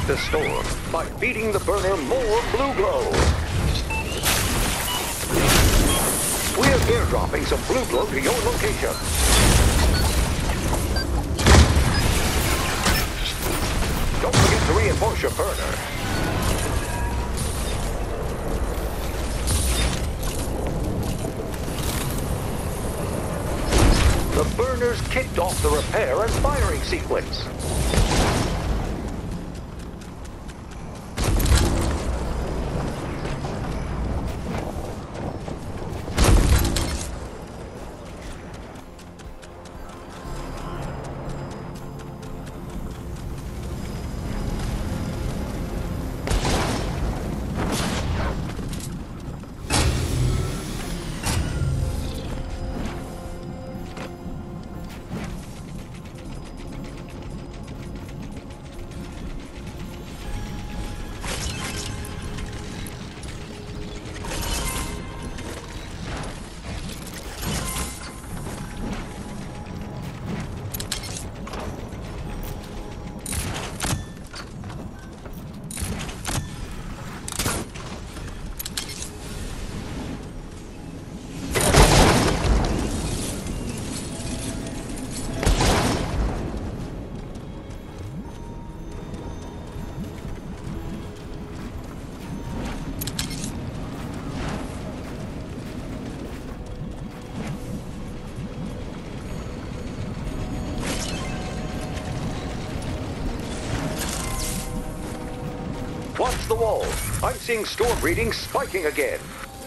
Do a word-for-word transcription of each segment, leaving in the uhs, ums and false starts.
the storm by feeding the burner more blue glow. We're airdropping some blue glow to your location. Don't forget to reinforce your burner. The burners kicked off the repair and firing sequence. Watch the wall. I'm seeing storm readings spiking again.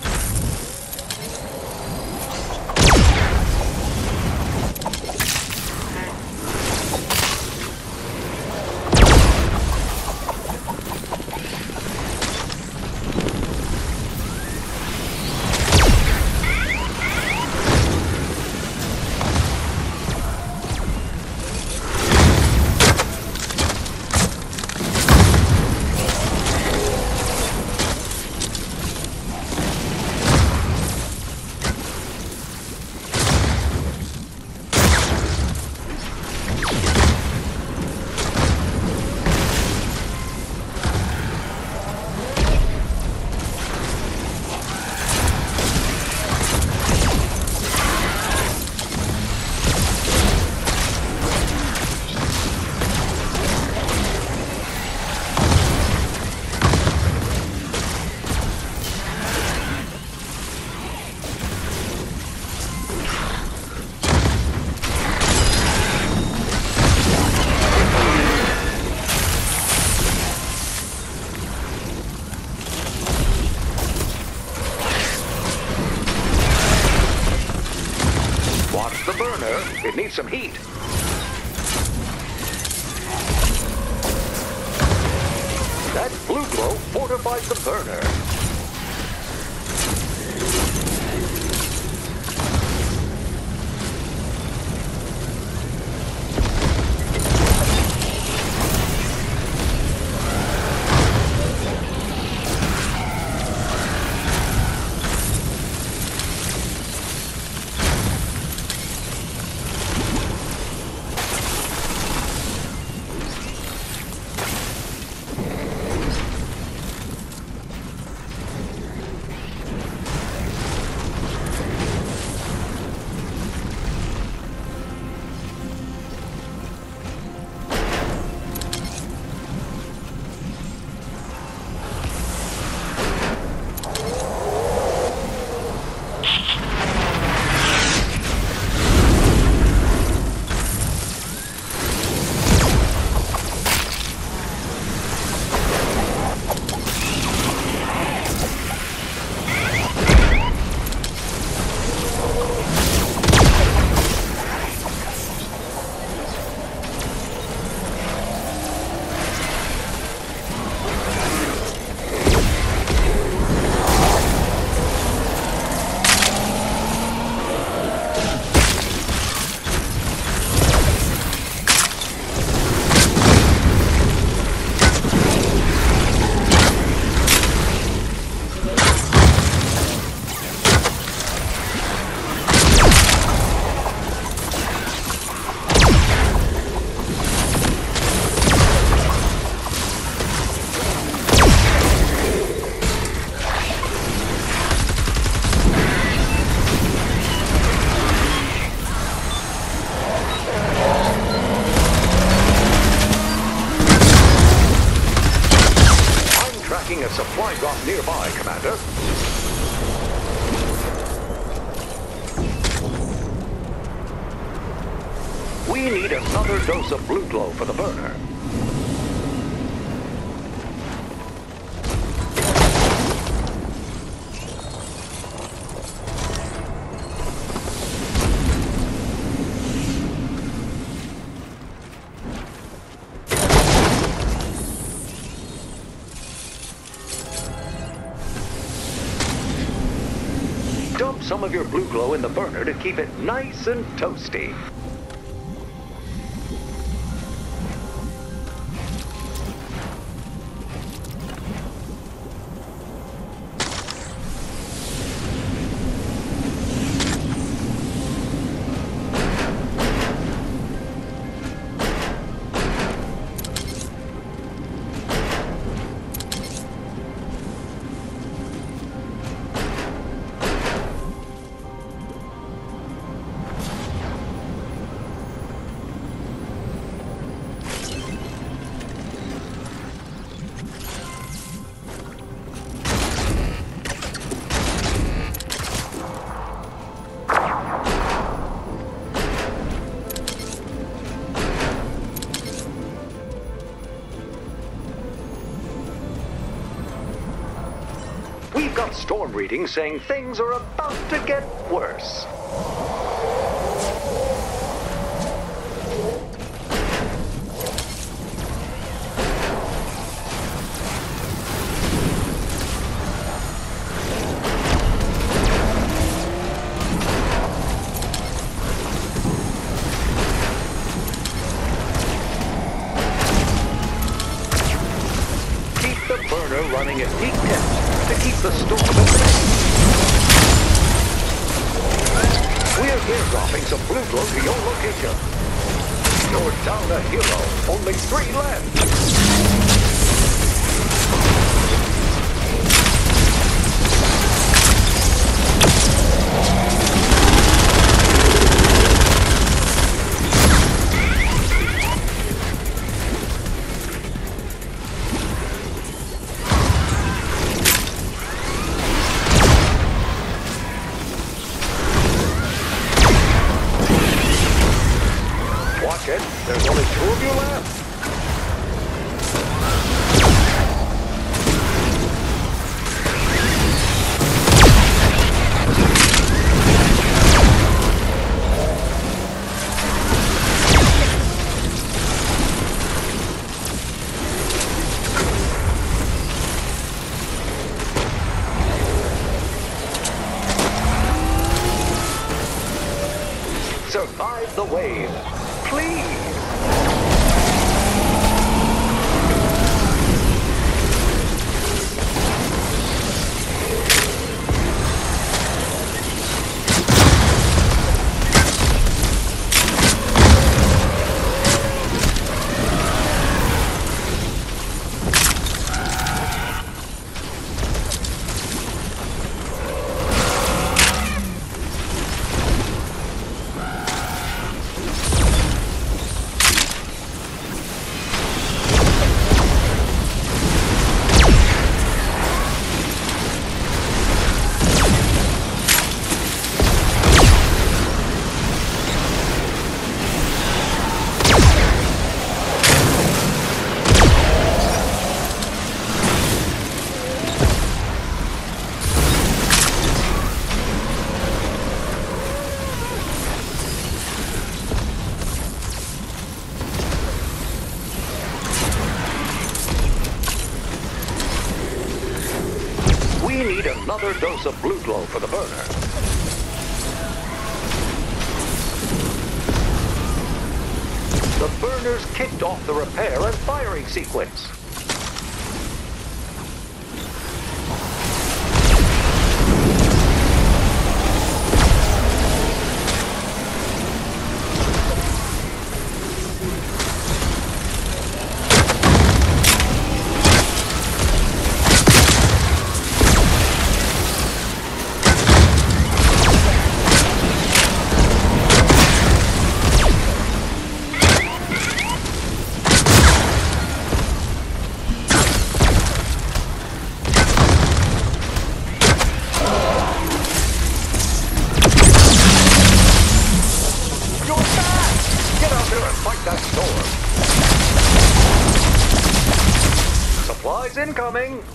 Watch the burner. It needs some heat. That blue glow fortifies the burner. by, Commander. We need another dose of blue glow for the burner. Dump some of your blue glow in the burner to keep it nice and toasty. We've got storm readings saying things are about to get worse. Keep the burner running at peak temps to keep the storm at bay. We're airdropping some blue glow to your location. You're down a hero. Only three left. Watch it. There's only two of you left. Survive the wave. Please. We need another dose of blue glow for the burner. The burner's kicked off the repair and firing sequence. incoming!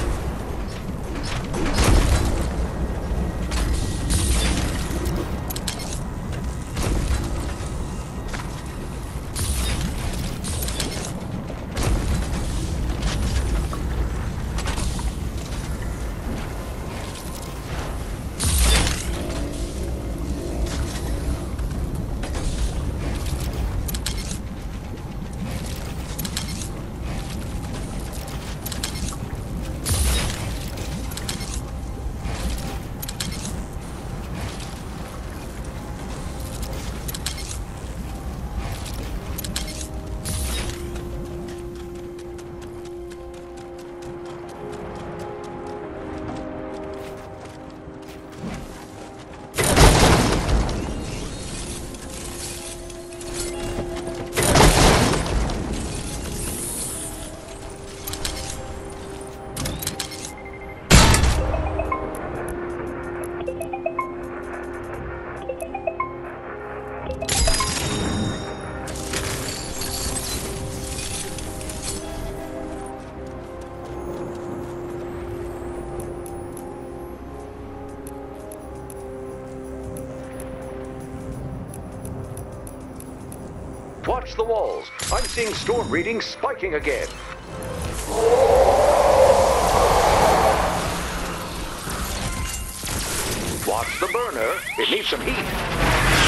Watch the walls. I'm seeing storm readings spiking again. Watch the burner. It needs some heat.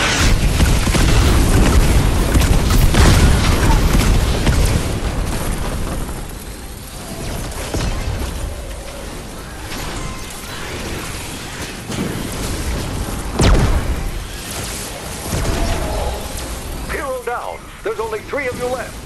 Down. There's only three of you left.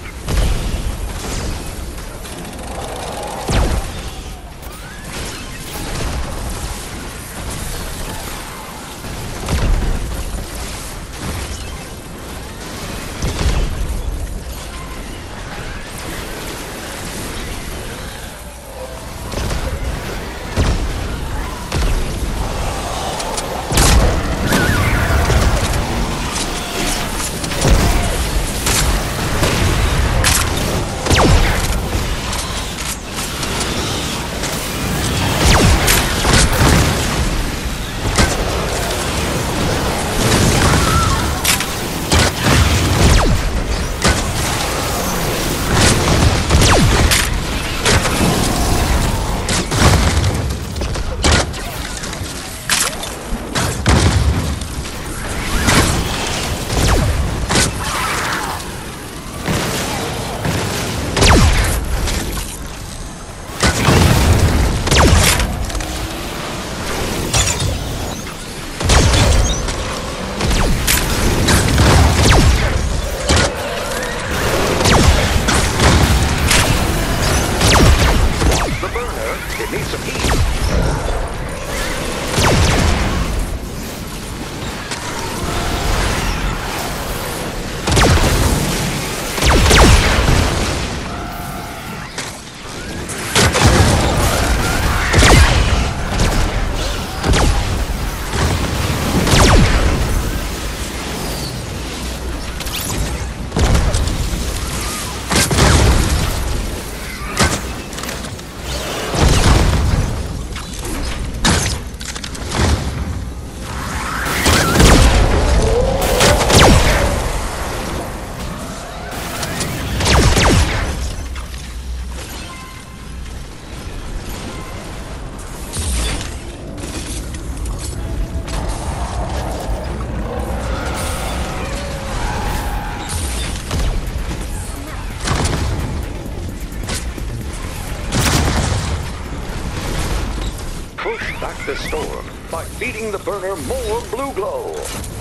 Back the storm by feeding the burner more blue glow.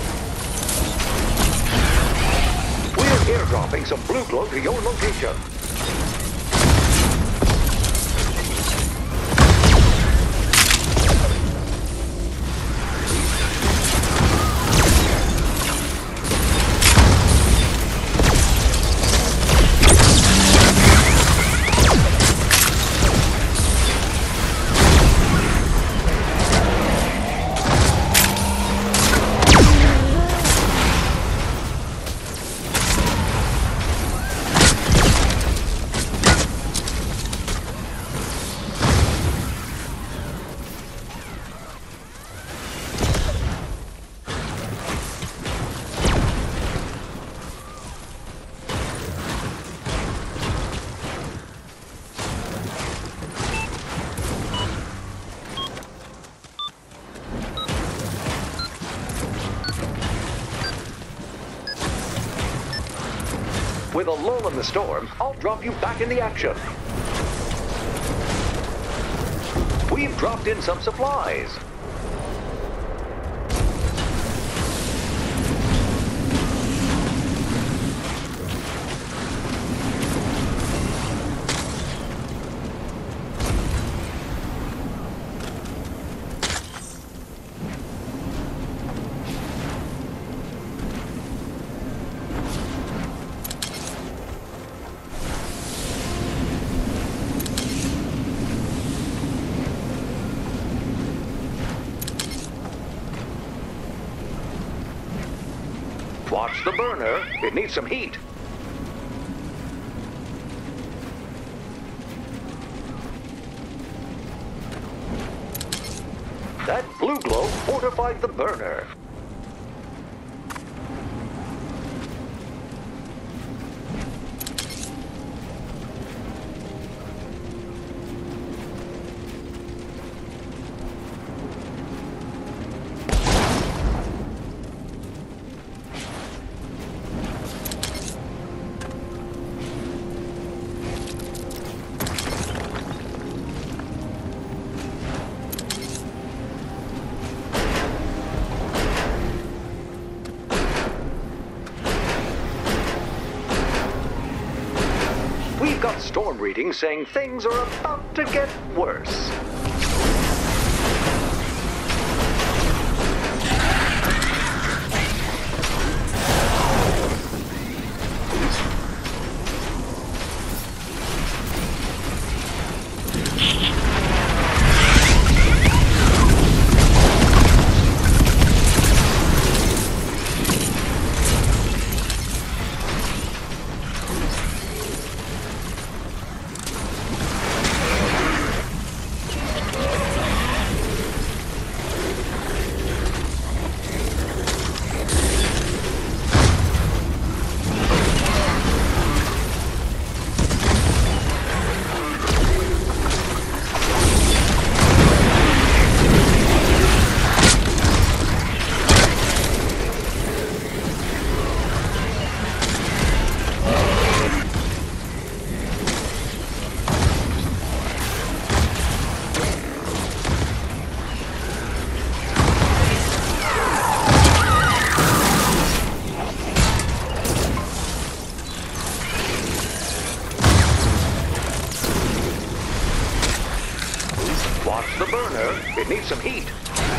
We're airdropping some blue glow to your location. With a lull in the storm, I'll drop you back in the action. We've dropped in some supplies. Watch the burner. It needs some heat. That blue glow fortified the burner. We've got storm readings saying things are about to get worse. Watch the burner. It needs some heat.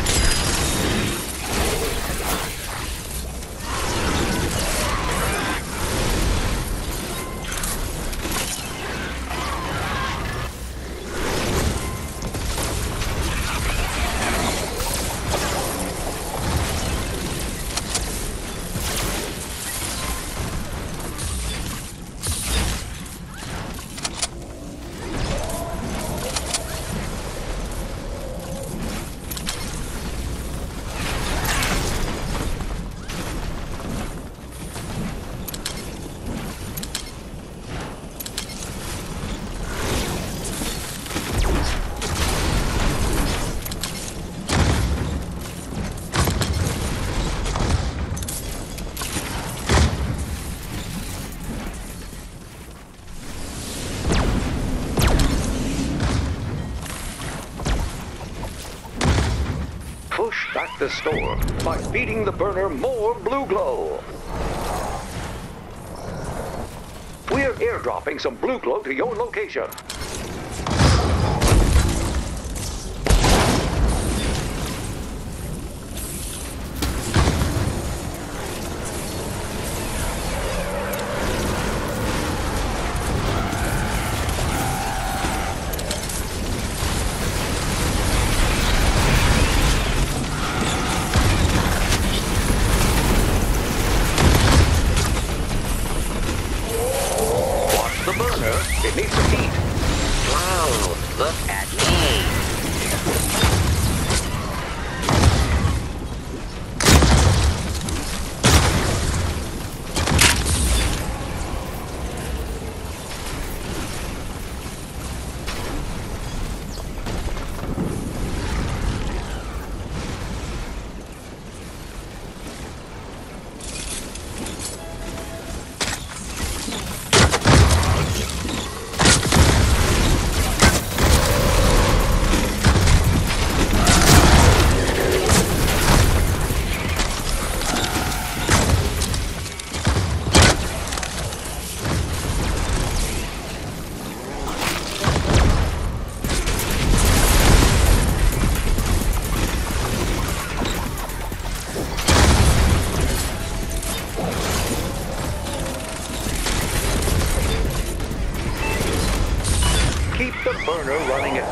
Push back the storm by feeding the burner more blue glow. We're airdropping some blue glow to your location. It needs some heat.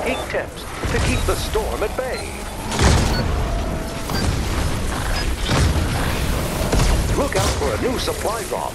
heat temps to keep the storm at bay. Look out for a new supply drop.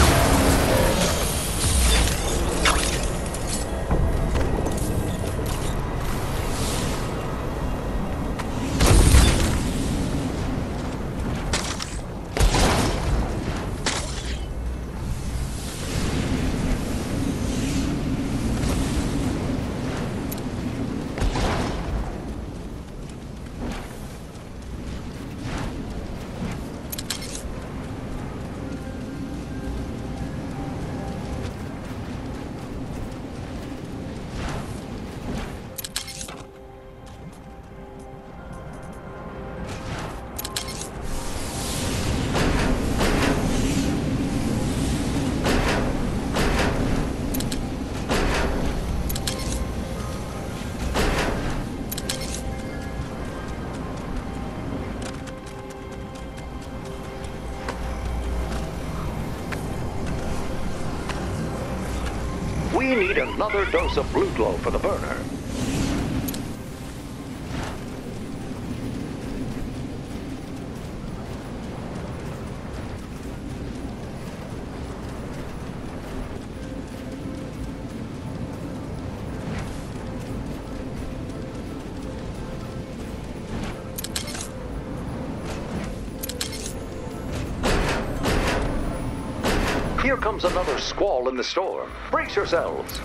We need another dose of blue glow for the burner. Here comes another squall in the storm. Brace yourselves.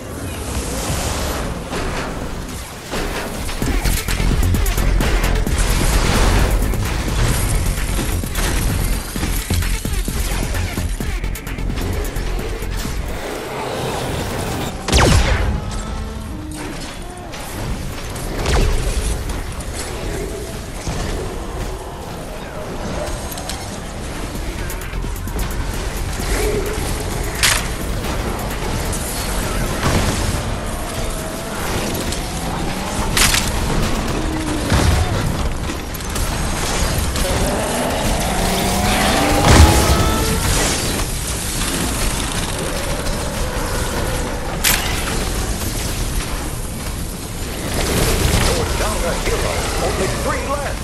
Only three left.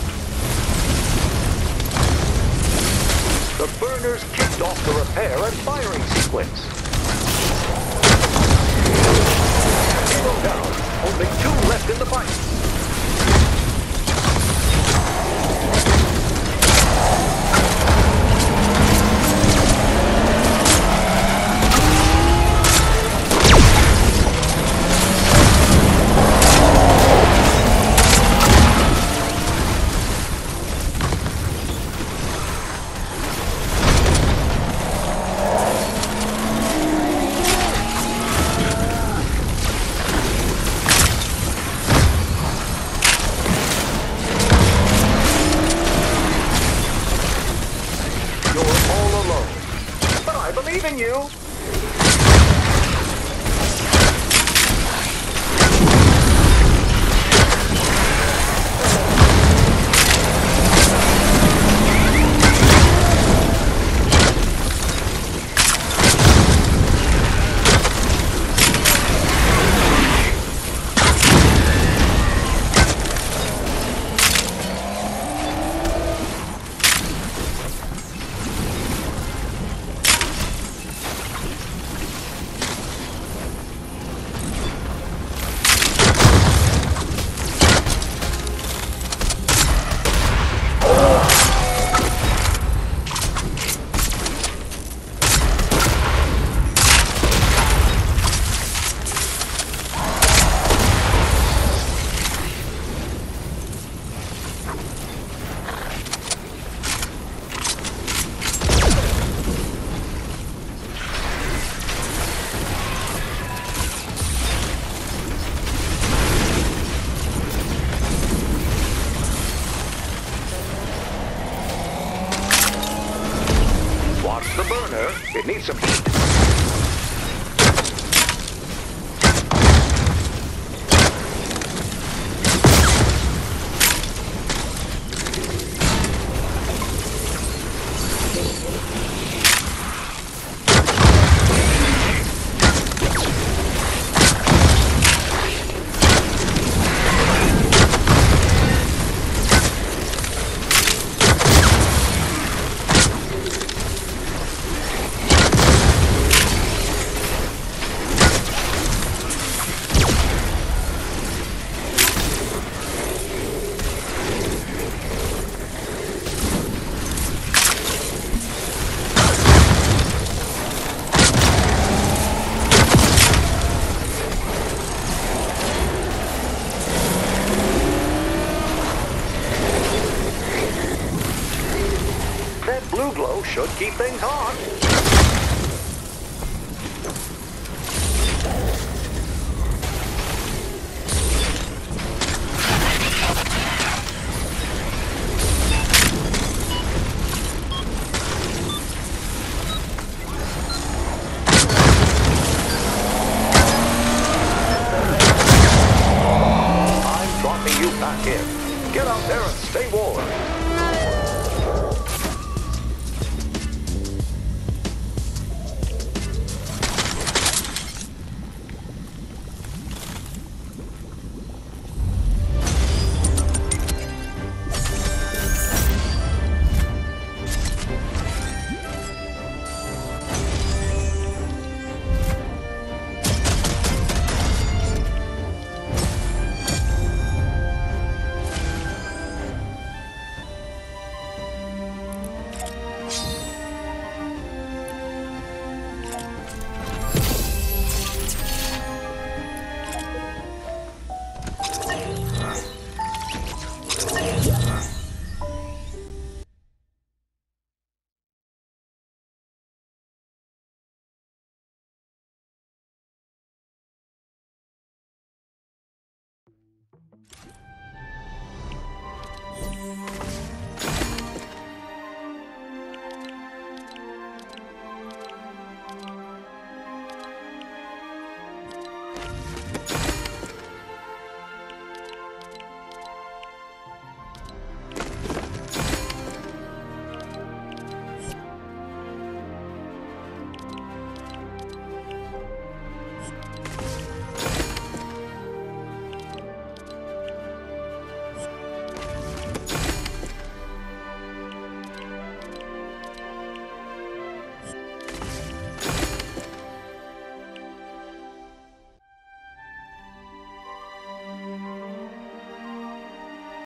The burners kicked off the repair and firing sequence. Hero down. Only two left in the fight. I believe in you. Watch the burner. It needs some heat. Blue glow should keep things hot. I'm dropping you back in. Get out there and stay warm.